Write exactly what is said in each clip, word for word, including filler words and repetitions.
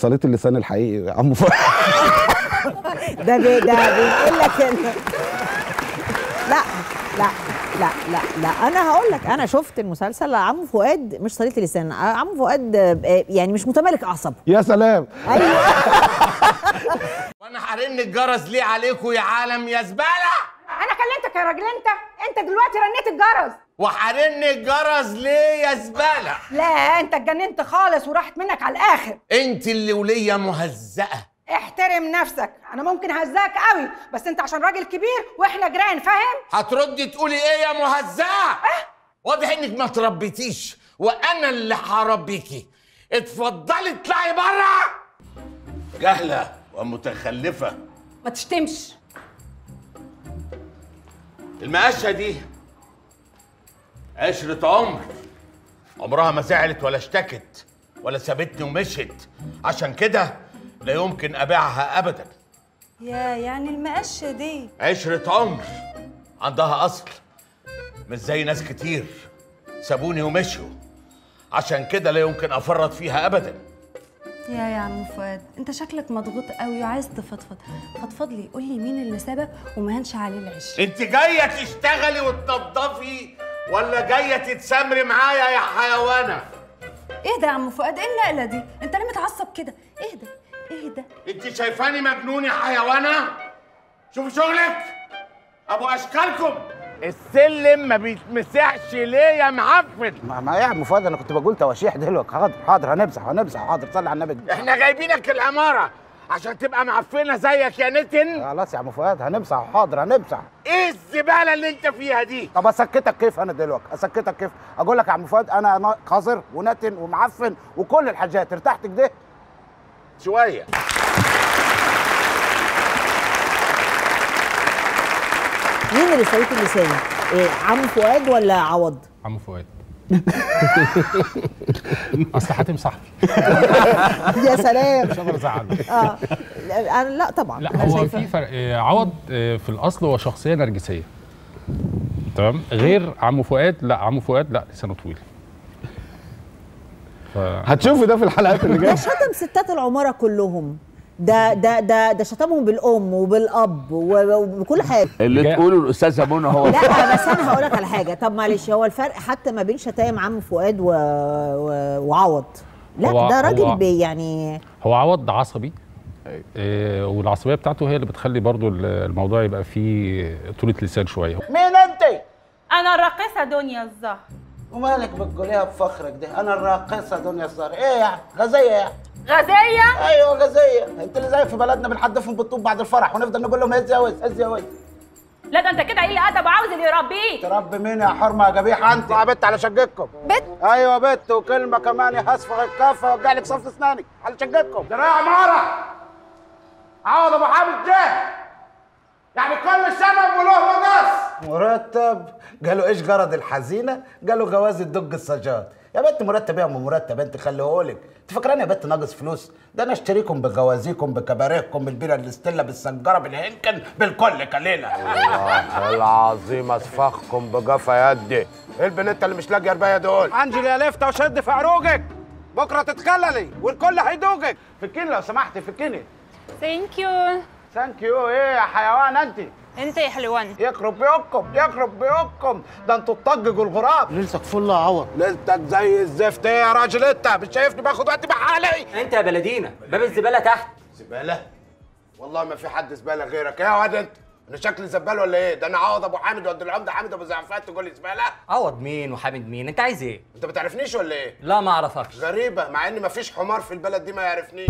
صليت اللسان الحقيقي عمو فؤاد. ده بي ده بيقول لك لا لا لا لا لا انا هقول لك، انا شفت المسلسل. عمو فؤاد مش صليت اللسان، عمو فؤاد يعني مش متمالك اعصابه. يا سلام. ايوه. وانا هرن الجرس ليه عليكم يا عالم يا زباله؟ انا كلمتك يا راجل، انت انت دلوقتي رنيت الجرس. وهرن الجرس ليه يا زباله؟ لا انت اتجننت خالص وراحت منك على الاخر. انت اللي وليه مهزقه. احترم نفسك، انا ممكن اهزقك قوي بس انت عشان راجل كبير واحنا جيران، فاهم؟ هتردي تقولي ايه يا مهزقه؟ اه؟ واضح انك ما تربيتيش وانا اللي هربيكي. اتفضلي اطلعي بره. جهله ومتخلفه. ما تشتمش. المقشه دي عشرة عمر، عمرها ما زعلت ولا اشتكت ولا سابتني ومشت، عشان كده لا يمكن ابيعها ابدا. يا يعني المقشه دي عشرة عمر عندها اصل، مش زي ناس كتير سابوني ومشوا، عشان كده لا يمكن افرط فيها ابدا. يا يا عم فؤاد، انت شكلك مضغوط قوي وعايز تفضفض. فضفض لي، قول لي مين اللي سابك وما هنش عليه العش. انت جايه تشتغلي وتنضفي ولا جايه تتسامري معايا يا حيوانه؟ اهدى يا عم فؤاد، ايه النقله دي؟ انت ليه متعصب كده؟ اهدى اهدى. انت شايفاني مجنون يا حيوانه؟ شوفوا شغلك ابو اشكالكم. السلم ما بيتمسحش ليه يا معفن؟ ما ما يا عم فؤاد انا كنت بقول تواشيح دلوقتي. حاضر حاضر هنمسح هنمسح حاضر. صلي على النبي. احنا جايبينك العماره عشان تبقى معفنه زيك يا نتن. خلاص يا عم فؤاد هنمسح حاضر هنمسح. ايه الزباله اللي انت فيها دي؟ طب اسكتك كيف انا دلوقتي؟ اسكتك كيف؟ اقول لك يا عم فؤاد انا قذر ونتن ومعفن وكل الحاجات. ارتحت كده شويه. مين اللي صليت اللسان؟ إيه، عمو فؤاد ولا عوض؟ عمو فؤاد. اصل هتمسح يا سلام. مش هقدر ازعلك. اه لا, لا طبعا. لا هو في فرق. عوض في الاصل هو شخصيه نرجسيه تمام، غير عمو فؤاد. لا عمو فؤاد لا لسانه طويل. ف... هتشوفي ده في الحلقات اللي جايه. ده شتم ستات العماره كلهم. ده ده ده ده شتمهم بالام وبالاب وبكل حاجه. اللي تقوله الاستاذه منى هو. لا بس انا هقول لك على حاجه. طب معلش، هو الفرق حتى ما بين شتايم عم فؤاد و... و... وعوض. لا ده راجل بي يعني. هو عوض عصبي، إيه، والعصبيه بتاعته هي اللي بتخلي برضو الموضوع يبقى فيه طولة لسان شويه. مين انت؟ انا الراقصه دنيا الزهر. ومالك بتقوليها بفخرك ده؟ انا الراقصه دنيا الزهر. ايه يعني؟ غزيه يعني؟ غزيه؟ ايوه غزيه. انت اللي زي في بلدنا بنحدفهم بالطوب بعد الفرح ونفضل نقول لهم هز يا وز هز يا وز. لا ده انت كده قليل ادب وعاوز اللي يربيك. تربي مين يا حرمه يا جبيحه انت؟ يا بت على شقتكم. بت؟ ايوه بت، وكلمه كمان هصفغ الكافه واوجع لك صف اسنانك على شقتكم. ده يا عماره عوض ابو حامد جه، يعني كل سبب وله مقص. مرتب؟ قالوا ايش غرض الحزينه؟ قالوا جواز الدق السجاد. يا بنت مرتب يا ام مرتب انت خليهولك. انت فاكراني يا بنت ناقص فلوس؟ ده انا اشتريكم بغوازيكم بكباريكم بالبيره الاستيلا بالسنجره بالهنكن بالكل كليله. والله العظيم اصفخكم بجفا يدي. ايه البنت اللي مش لاقيه ربايه دول؟ انجلي يا لفته وشد في عروقك بكره تتخللي والكل هيدوقك. فكيني لو سمحتي فكيني. ثانك يو. ثانك يو ايه يا حيوان انت؟ انت يا حلوان. يخرب بيوتكم يخرب بيوتكم، ده انتوا تطججوا الغراب. ليلتك فل يا عوض. ليلتك زي الزفت. ايه يا راجل انت مش شايفني باخد وقت بحالي؟ انت يا بلدينا باب الزباله تحت. زباله؟ والله ما في حد زباله غيرك. ايه يا واد انت؟ انا شكلي زبال ولا ايه؟ ده انا عوض ابو حامد واد العمده حامد ابو زعفات تقول لي زباله؟ عوض مين وحامد مين؟ انت عايز ايه؟ انت ما تعرفنيش ولا ايه؟ لا ما اعرفكش. غريبه، مع ان ما فيش حمار في البلد دي ما يعرفنيش.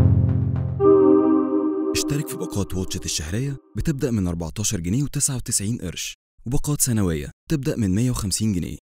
اشترك في باقات واتشت الشهرية بتبدأ من أربعتاشر جنيه وتسعة وتسعين قرش، وباقات سنوية تبدأ من مية وخمسين جنيه.